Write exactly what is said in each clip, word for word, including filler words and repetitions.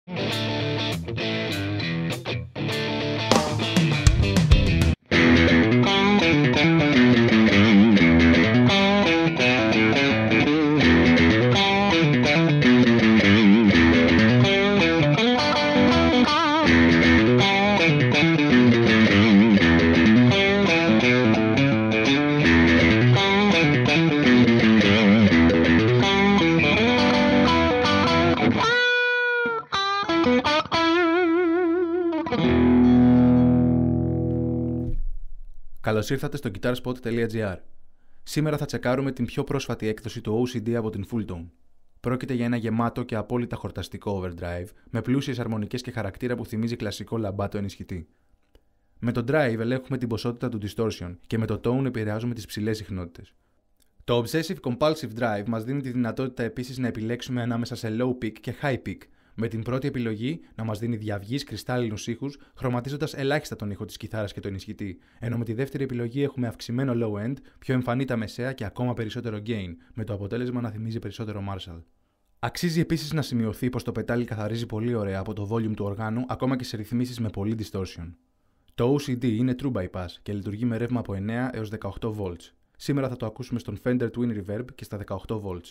Καλώς ήρθατε στο guitarspot τελεία gr. Σήμερα θα τσεκάρουμε την πιο πρόσφατη έκδοση του ο σι ντι από την Fulltone. Πρόκειται για ένα γεμάτο και απόλυτα χορταστικό overdrive, με πλούσιες αρμονικές και χαρακτήρα που θυμίζει κλασικό λαμπάτο ενισχυτή. Με το drive ελέγχουμε την ποσότητα του distortion και με το tone επηρεάζουμε τις ψηλές συχνότητες. Το obsessive compulsive drive μας δίνει τη δυνατότητα επίσης να επιλέξουμε ανάμεσα σε low peak και high peak, με την πρώτη επιλογή να μας δίνει διαυγείς κρυστάλλινους ήχους, χρωματίζοντας ελάχιστα τον ήχο της κιθάρας και τον ενισχυτή, ενώ με τη δεύτερη επιλογή έχουμε αυξημένο low end, πιο εμφανή τα μεσαία και ακόμα περισσότερο gain, με το αποτέλεσμα να θυμίζει περισσότερο Marshall. Αξίζει επίσης να σημειωθεί πως το πετάλι καθαρίζει πολύ ωραία από το volume του οργάνου, ακόμα και σε ρυθμίσεις με πολύ distortion. Το ο σι ντι είναι true bypass και λειτουργεί με ρεύμα από εννέα έως δεκαοκτώ volts. Σήμερα θα το ακούσουμε στον Fender Twin Reverb και στα δεκαοκτώ volts.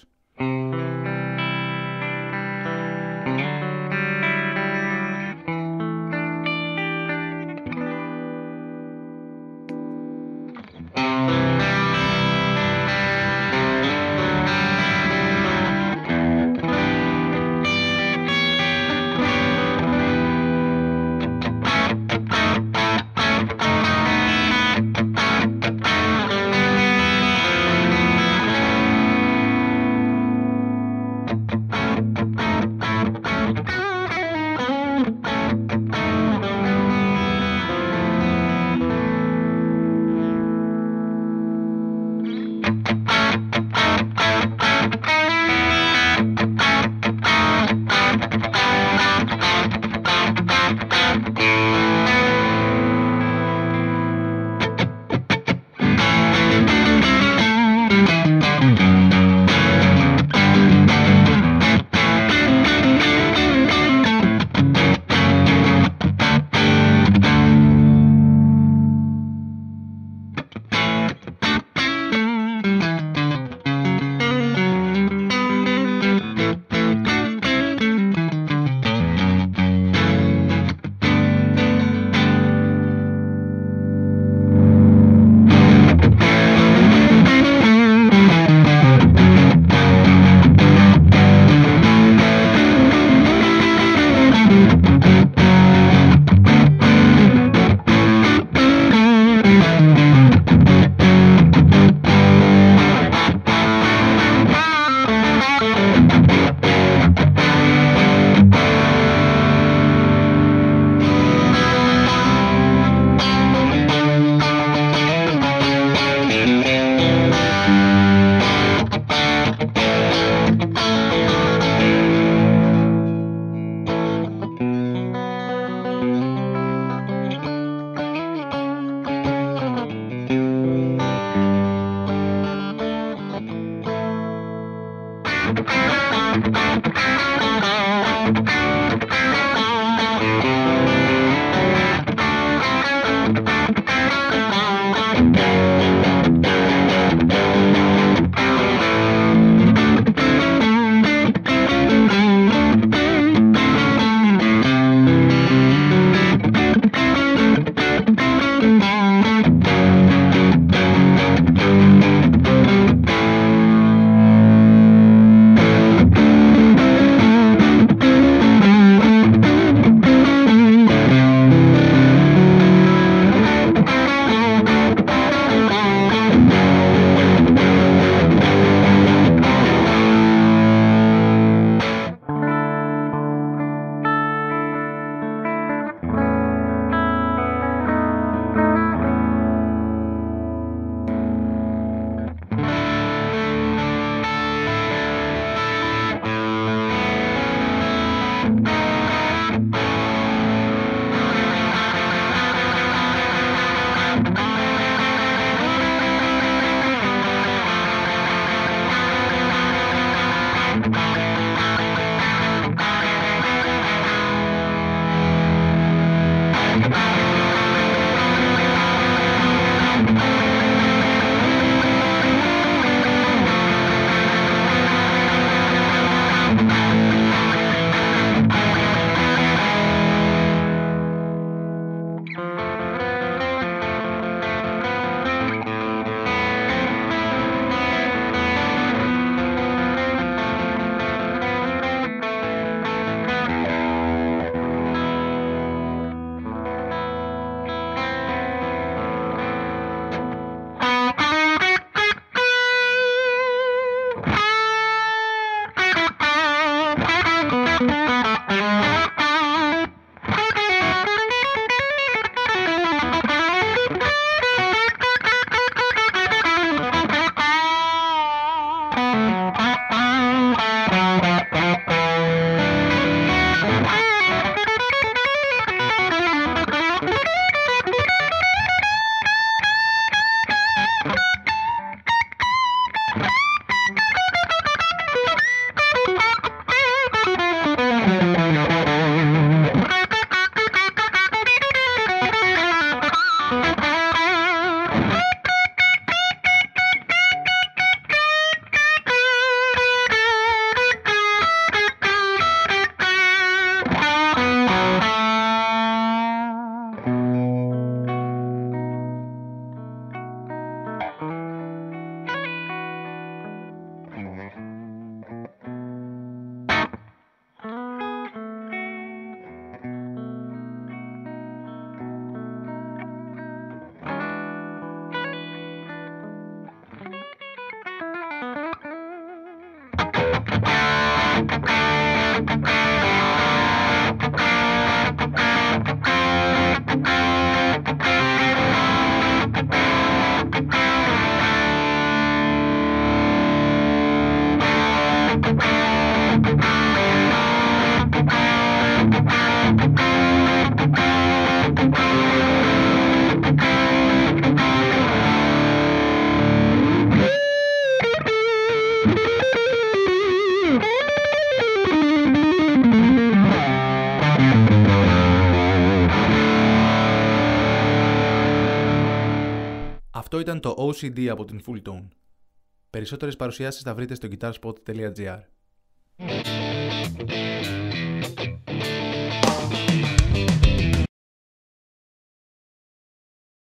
ήταν το ο σι ντι από την Fulltone. Περισσότερες παρουσιάσεις θα βρείτε στο guitarspot τελεία gr.